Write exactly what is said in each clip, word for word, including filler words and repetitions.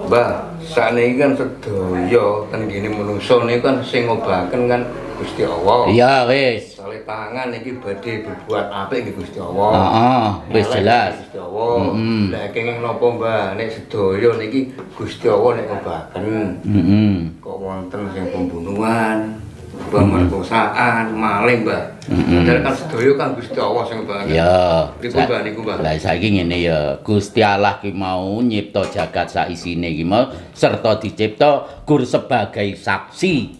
Mbah, sakniki kan sedaya ten kene manungsa niku kan sing ngobaken kan Gusti Allah. Iya wis. Sale tangan iki badhe berbuat apik nggih Gusti Allah. Heeh, wis jelas. Gusti Allah. Lah kenging napa Mbah nek sedaya niki Gusti Allah nek ngobaken. Heeh. Kok wonten sing pembunuhan, pemerkosaan, maling, Mbah. Padahal kan sedaya kan Gusti Allah sing ngobaken. Iya. Niku Mbah niku Mbah. Lah saiki ngene ya, Gusti Allah ki mau nyipta jagat sak isine ki mau serta dicipta gur sebagai saksi.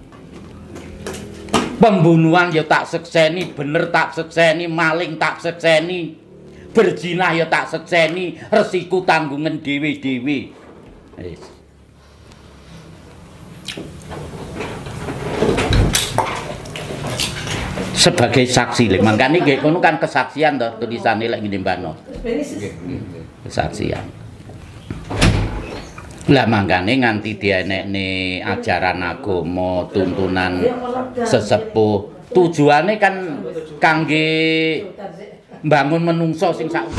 Pembunuhan ya tak sekseni, bener tak sekseni, maling tak sekseni, berzina ya tak sekseni, resiko tanggungan dewe-dewe. Wis. Sebagai saksi lho, mangkane nggih kono kan kesaksian to tulisane lek ngene mbano. Kesaksian. Lah mangkane nganti dienekne ajaran agama, tuntunan sesepuh, tujuane kan kangge mbangun menungso sing sak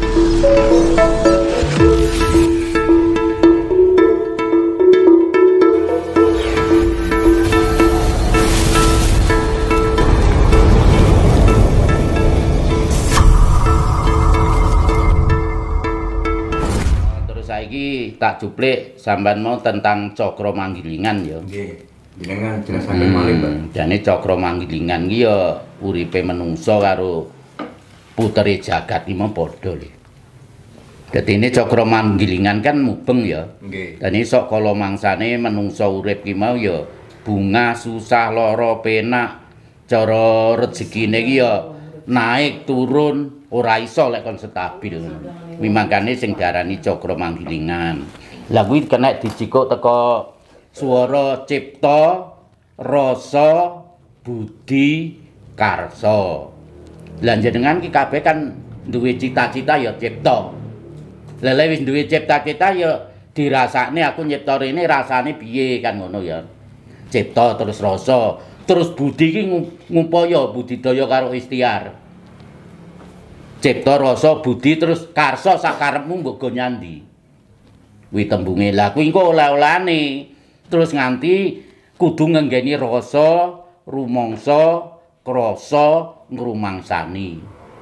saiki tak juplik sampean mau tentang Cakra Manggilingan ya. Nggih. Jenengan jelasaken malih, Mbak. Jane Cakra Manggilingan ki ya uripe menungso karo putere jagat iki mau padha lho. Dadine Cakra Manggilingan kan mubeng ya. Nggih. Dan sok kala mangsane menungso urip ki mau ya bunga susah lara penak cara rezekine ki ya naik turun ora iso lek kon stabil. Mimangkane sing diarani Cakra Manggilingan. Lah kuwi kena dicikuk teko swara cipta, rasa, budi, karsa. Lah jenengan ki kabeh kan duwe cita-cita ya cipta. Lah lek wis duwe cita-cita ya dirasakne aku nyipta rene rasane piye kan ngono ya. Cipta terus rasa, terus budi ki ngupaya budidaya karo ikhtiar. Cipta rasa budi terus karsa sakarepmu mbok go nyandi. Kuwi tembunge. Lah kuwi engko oleh-olehane. Terus nganti kudu ngenggeni rasa, rumangsa, krasa, ngrumangsani.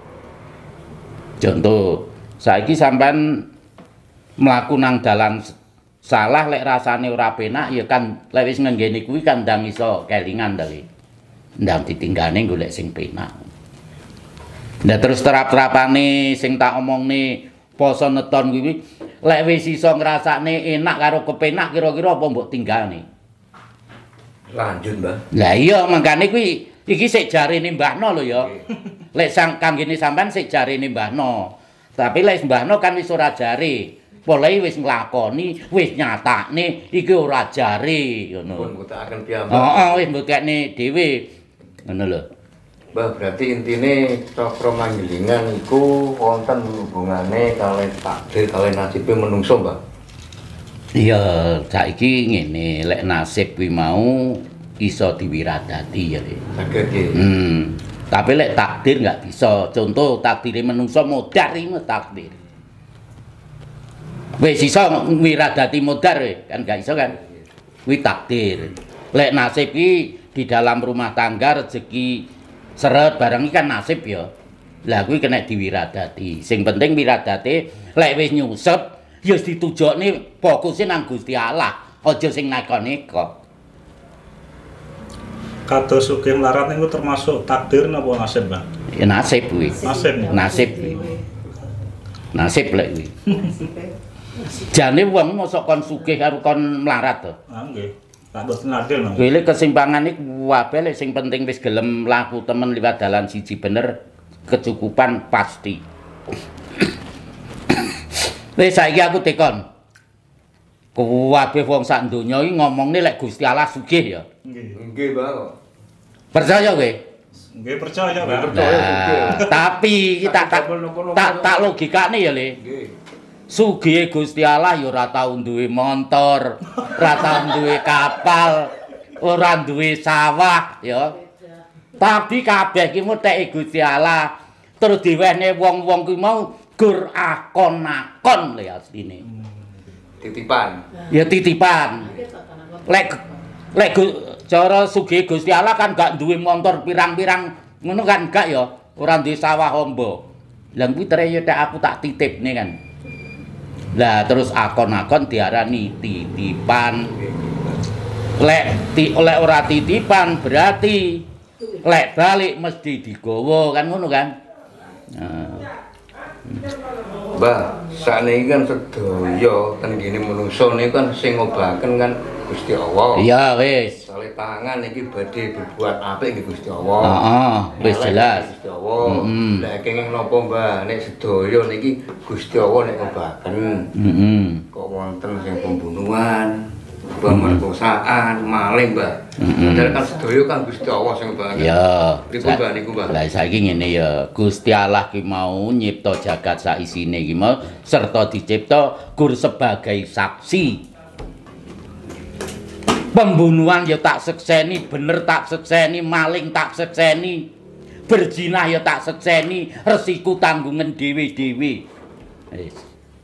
Contoh, saiki sampean mlaku nang dalan salah lek rasane ora penak ya kan lek wis ngenggeni kuwi kan ndang iso kelingan to. Ndang ditinggane golek sing penak. Nah terus terap-terapane sing tak omongne poso neton kuwi lek wis iso ngrasakne enak karo kepenak kira-kira apa mbok tinggalne. Lanjut, Mbah. Lah iya mangkane kuwi iki sik jarene Mbahno lho ya. Lek sang kanggene sampean sik jarene Mbahno. Tapi lek Mbahno kan wis ora jare. Polehi wis nglakoni, wis nyatakne iki ora jare ngono. Pun mbuktekaken piyambak. Heeh, wis mbuktekne dhewe. Ngono lho. Mbah, berarti intine Cakra Manggilingan iku wonten hubungane kalih takdir kalih nasibe menungso, Mbah. Iya, saiki ngene, lek nasib kuwi mau iso diwiradati ya, Le. Saged nggih. Hmm. Tapi lek takdir nggak bisa. Contoh takdire menungso modar iki takdir. Wis iso wiradati modar kan nggak iso kan? Kuwi takdir. Lek nasib iki di dalam rumah tangga rezeki seret barang iki kan nasib ya. Lah kuwi kena diwiradati. Sing penting wiradate lek wis nyusep ya wis ditujokne fokuse nang Gusti Allah, aja sing neko-neko. Kados sugih melarat niku termasuk takdir napa nasib, Bang? Ya nasib kuwi. Nasib. Nasib kuwi. Nasib lek kuwi. Jane wong mosok kon sugih karo kon melarat to. Ah nggih. Tak boten adil, Bang. Kuwi kesimpangan iki wae lek sing penting wis gelem mlaku temen liwat dalan siji bener kecukupan pasti. Wis saiki aku tekon. Kabeh wong sak donya iki ngomongne lek Gusti Allah sugih ya. Nggih. Nggih, Bang. Percaya kowe? Nggih percaya, Bang. Nah, tapi kita tak tak tak logikane ya, Le. Nggih. Sugih Gusti Allah ya ora tau duwe montor, ora tau duwe kapal, ora duwe sawah ya. Tapi kabeh ki muteke Gusti Allah. Terus diwehne wong-wong kuwi mau gur akon-akon lho asline. titipan. Ya titipan. Lek lek cara sugih Gusti Allah kan gak duwe montor pirang-pirang ngono kan gak ya, ora duwe sawah amba. Lah kuwi treye tek aku tak titipne kan. Lah terus akon-akon diarani titipan. Lek ti oleh ora titipan berarti lek balik mesti digawa kan ngono kan. Nah. Mbah, sakniki kan sedaya ten kene manungsa niku kan sing ngobaken kan Gusti Allah. Iya wis. Soale tangan iki badhe berbuat apik nggih Gusti Allah. Heeh, wis jelas. Gusti Allah. Lah kenging napa Mbah nek sedaya niki Gusti Allah nek ngobaken. Heeh. Kok wonten sing pembunuhan, pemerkosaan, maling, Mbah. Padahal kan sedaya kan Gusti Allah sing ngobaken. Iya. Niku Mbah niku Mbah. Lah saiki ngene ya, Gusti Allah ki mau nyipta jagat sak isine ki mau serta dicipta gur sebagai saksi. Pembunuhan ya tak sekseni, bener tak sekseni, maling tak sekseni, berzina ya tak sekseni, resiku tanggungan dewe-dewe. Wis.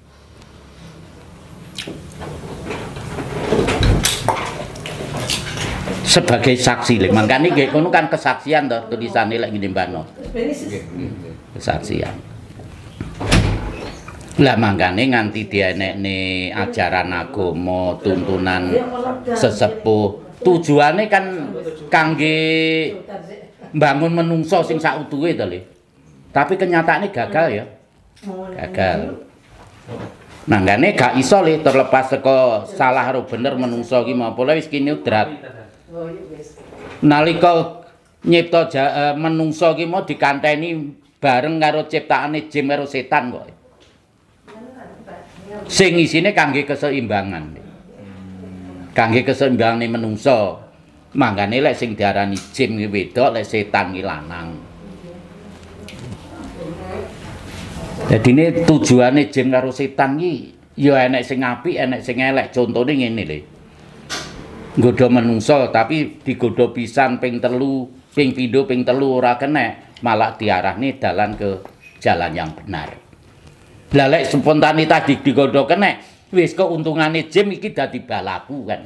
Sebagai saksi lek mangkane nggih kono kan kesaksian to tulisane lek ngene mbano. Kesaksian. Lah mangkane nganti dienekne ajaran agama, tuntunan sesepuh, tujuane kan kangge mbangun menungso sing sautuhe to Le. Tapi kenyataannya gagal ya. Gagal. Mangkane gak iso Le terlepas saka salah karo bener menungso ki apa wis kene udrat. Nalika nyipta uh, menungso ki mau dikanteni bareng karo ciptaane jin karo setan kok. Sing isine kangge keseimbangan. Kangge keseimbangane menungso. Mangkane lek sing diarani jin ki wedok, lek setan ki lanang. Dadine tujuane jin karo setan ki ya enek sing apik, enek sing elek. Contone ngene lho. Nggodha menungso tapi digodha pisan ping telu, ping pindho, ping telu ora kenek, malah diarahne dalan ke jalan yang benar. Lah lek spontanitas digodha kenek, wis keuntungane jim iki dadi balaku kan.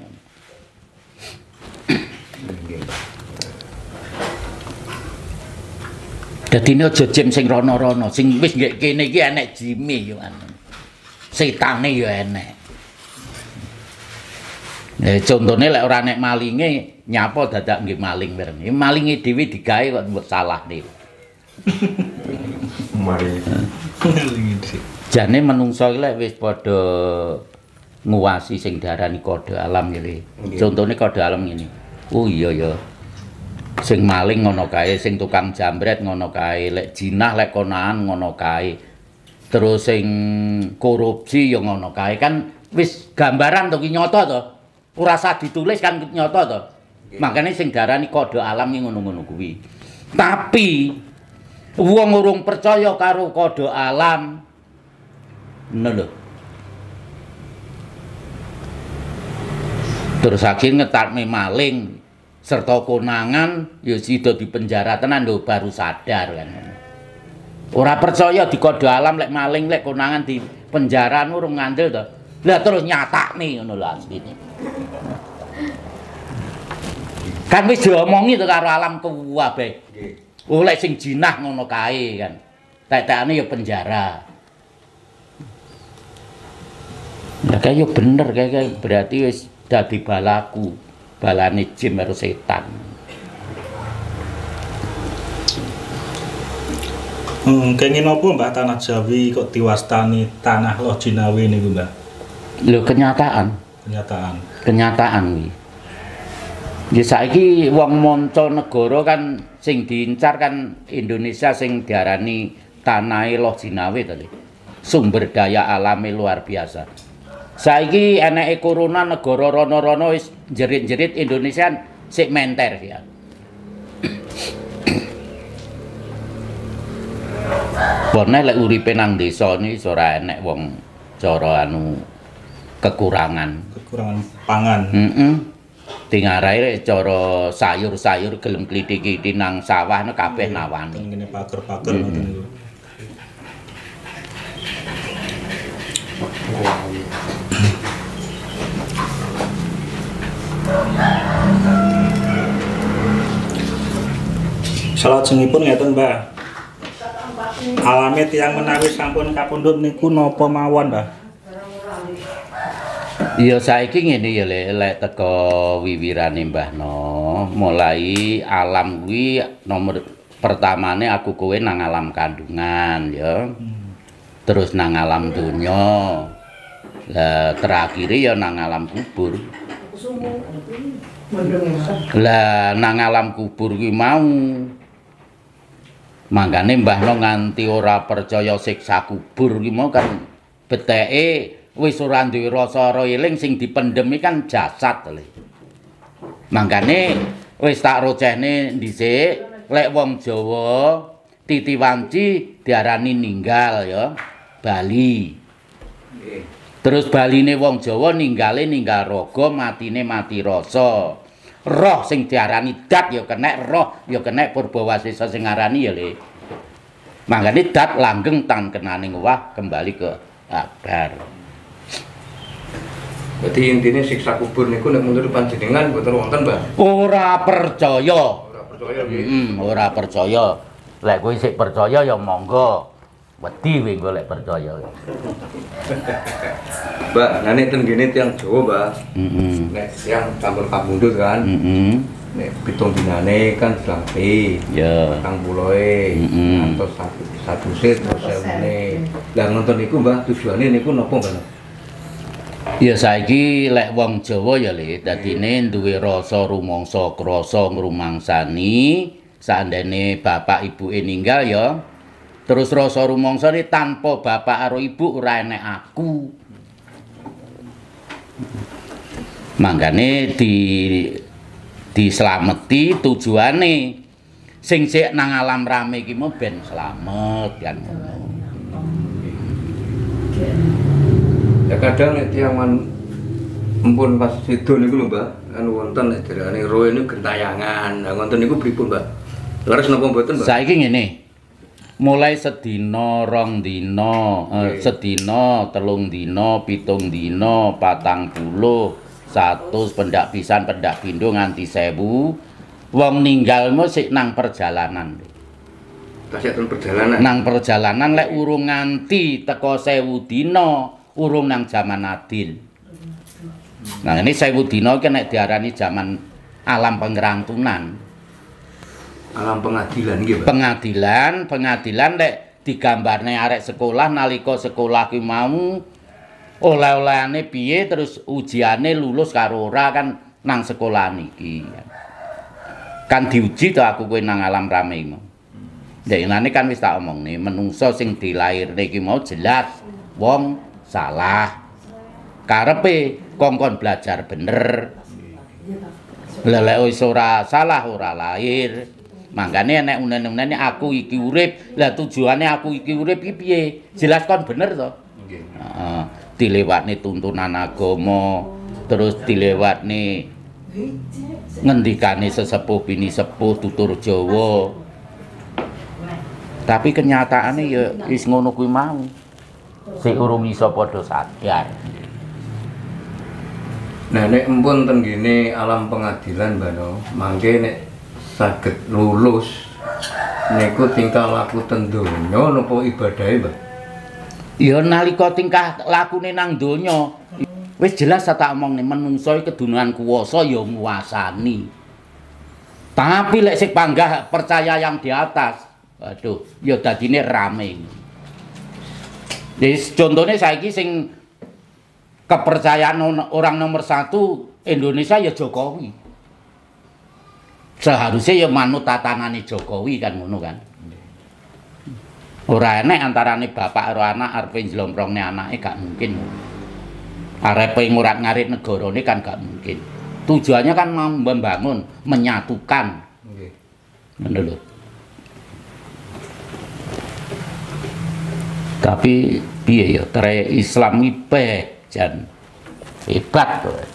Dadine aja jim sing rono-rono, sing wis nggih kene iki enek jime yo anu. Setane yo enek. Eh contone lek ora nek malinge nyapa dadak nggih maling bareng. Malinge dhewe digawe kok mbok salahne. Mari. Jane menungso iki lek wis padha nguwasi sing diarani kode alam ngene. Contone kode alam ngene. Oh iya ya. Sing maling ngono kae, sing tukang jambret ngono kae, lek jinah lek konaan ngono kae. Terus sing korupsi ya ngono kae kan wis gambaran to ki nyata to. Ora usah ditulis kan nyata to. Makane sing diarani kode alam ki ngono-ngono kuwi. Tapi wong urung percaya karo kode alam. Ngono lho. Terus akhirnya ngetatme maling serta konangan ya sida dipenjara tenan lho baru sadar kan. Ora percaya di kode alam lek maling lek konangan di penjara urung ngandel to. Lah terus nyatakne ngono lho asline. Kan wis diomongi to karo alam kuwabe. Nggih. Oh lek sing jinah ngono kae kan. Tek-tekane ya penjara. Lah kaya bener kaya berarti wis dadi balaku. Balane jin karo setan. Hmm, kenging napa Mbah tanah Jawi kok diwastani tanah loh jinawi niku Mbah? Lho kenyataan. Kenyataan. Kenyataan kuwi. Ya saiki wong manca negara kan sing diincar kan Indonesia sing diarani tanahe loh jinawi to. Sumber daya alami luar biasa. Saiki eneke corona negara rono-rono wis jerit-jerit Indonesia sik menter ya. Bone lek uripe nang desa iki ora enek wong cara anu kekurangan. Kekurangan pangan. Heeh. Tingarae cara sayur-sayur gelem klithik-klithik nang sawah nek kabeh nawani. Ngene pager-pager ngoten niku. Salajengipun ngeten, Mbah. Alami tiyang menawi sampun kapundhut niku napa mawon, Mbah? Ya saiki ngene ya lek lek teko wiwirane Mbahno, mulai alam kuwi nomor pertamane aku kowe nang alam kandungan ya. Terus nang alam donya. Lah terakhir ya nang alam kubur. Lah nang alam kubur kuwi mau mangkane Mbahno nganti ora percaya siksa kubur ki mau kan beteke wis ora duwe rasa eling sing dipendhem kan jasad le. Mangkane wis tak rocehne dhisik lek wong Jawa titi wanci diarani ninggal ya Bali. Terus baline wong Jawa ninggale ninggal raga, matine mati rasa. Roh sing diarani dat ya kenek, roh ya kenek Purbawasesa sing ngarani ya le. Mangkane dat langgeng tan kenaning wah kembali ke akbar. Jadi intinya siksa kubur niku nek menurut panjenengan mboten wonten, Mbah. Ora percaya. Ora percaya nggih. Heeh, ora percaya. Lek kowe sik percaya ya monggo. Wedi kowe golek percaya. Mbak, nah nek ten kene tiyang Jawa, Mbah. Heeh. Nek tiyang campur kabundut kan. Heeh. Nek pitung dinane kan dilampi. Ya. Kang puloe. Heeh. Antos satu satu set terus sewune. Lah nonton niku, Mbah, tujuane niku napa, Mbah? Ya saiki lek wong Jawa ya Le, dadine duwe rasa rumangsa krasa ngrumangsani sandene bapak ibuke ninggal ya. Terus rasa rumangsane tanpa bapak karo ibu ora enek aku. Mangkane di dislameti tujuane sing sik nang alam rame iki mau ben slamet kan ngono. Ya kadang nek tiyang man empun pas sido niku lho, Mbah, kan wonten nek derane roh ini gentayangan. Lah wonten niku pripun, Mbah? Leres napa mboten, Mbah? Saiki ngene. Mulai sedina, rong dina, eh, sedina, telung dina, pitung dina, patang puluh, satus pendak pisan, pendak pindho nganti sewu. Wong ninggalmu sik nang perjalanan. Tasih ten perjalanan. Nang perjalanan lek urung nganti teko sewu dina, urung nang jaman adil. Nah ini sewu dina iki nek diarani jaman alam pengrantunan. Alam pengadilan nggih, Mbah. Pengadilan, pengadilan lek digambarne arek sekolah nalika sekolah ki mau oleh-olehane piye terus ujiane lulus karo ora kan nang sekolah niki. Kan diuji to aku kowe nang alam rame iki. Ya inane kan wis tak omongne menungso sing dilairne iki mau jelas wong salah. Karepe kongkon belajar bener. Lelek wis ora salah ora lahir. Mangkane nek unen-unene aku iki urip, lah tujuane aku iki urip iki piye? Jelas kon bener to. Nggih. Heeh, dilewatne tuntunan agama, terus dilewatne ngendikane sesepuh bini sepuh tutur Jawa. Tapi kenyataane ya wis ngono kuwi mau. Sik urung iso padha sadar. Nah nek empun ten kene alam pengadilan, Mbah no, mangke nek saged lulus niku tingkah laku ten donya napa ibadahe, Mbah? Ya nalika tingkah lakune nang donya wis jelas tak omongne menungso iki kedunungan kuwasa ya nguasani. Tapi lek sik panggah percaya yang di atas, waduh, ya dadine rame. Wis contone saiki sing kepercayaan orang nomor satu Indonesia ya Jokowi. Seharusnya ya manut tatanane Jokowi kan ngono kan. Ora enek antarane bapak karo anak arepe njlomprongne anake gak mungkin. Arepe ngurat-ngarit negarane kan gak mungkin. Tujuannya kan membangun, menyatukan. Nggih. Ngono lho. Tapi piye ya tere Islam iki jan hebat to.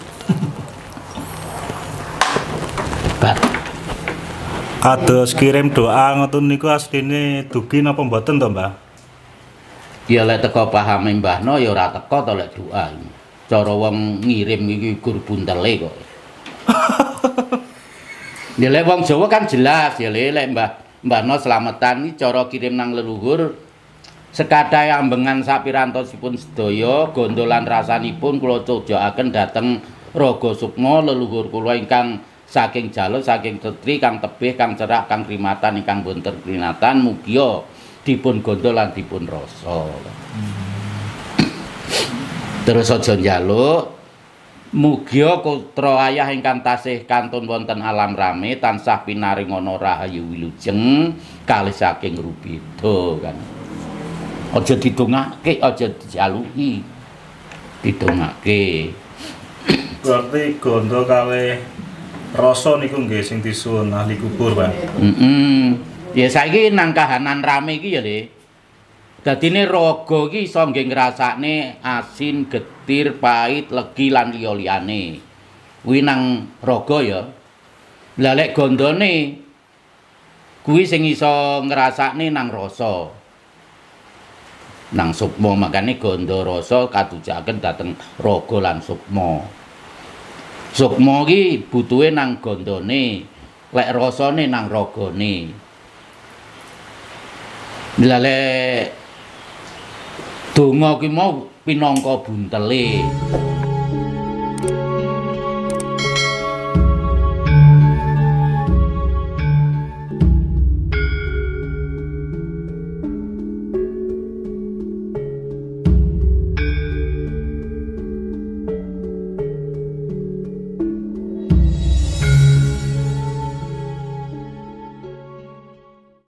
Hebat. Ados kirim doa ngoten niku asline dugi napa mboten to, Mbah? Ya lek teko pahame Mbahno ya ora teko to lek doa. Cara wong ngirim iki gur buntele kok. Ya lek wong Jawa kan jelas ya lek Mbah Mbahno slametan iki cara kirim nang leluhur sekadai ambengan sapirantosipun sedaya gondolan rasanipun kula cojokaken dhateng Raga Sukma leluhur kula ingkang saking jalur saking tetri kang tebih kang cerah kang krimatan ingkang boten krinatan mugia dipun gondol lan dipun rasa. Terus aja njaluk mugia putra ayah ingkang tasih kantun wonten alam rame tansah pinaringana rahayu wilujeng kalih saking rubeda kan. Aja didongake, aja dijaluki. Didongake. Berarti gondo kalih rasa niku nggih sing disuwun ahli kubur, Pak. Heeh. Ya saiki nang kahanan rame iki ya, Le. Dadine raga iki iso nggih ngrasakne asin, getir, pahit, legi lan liya-liyane. Kuwi nang raga ya. Lah lek gondone kuwi sing iso ngrasakne nang rasa. Nang sukma makane gondo rasa katujaken dhateng raga lan sukma. Sukma iki butuhe nang gondone, lek rasane nang ragane. Lah lek donga ki mau pinangka buntele.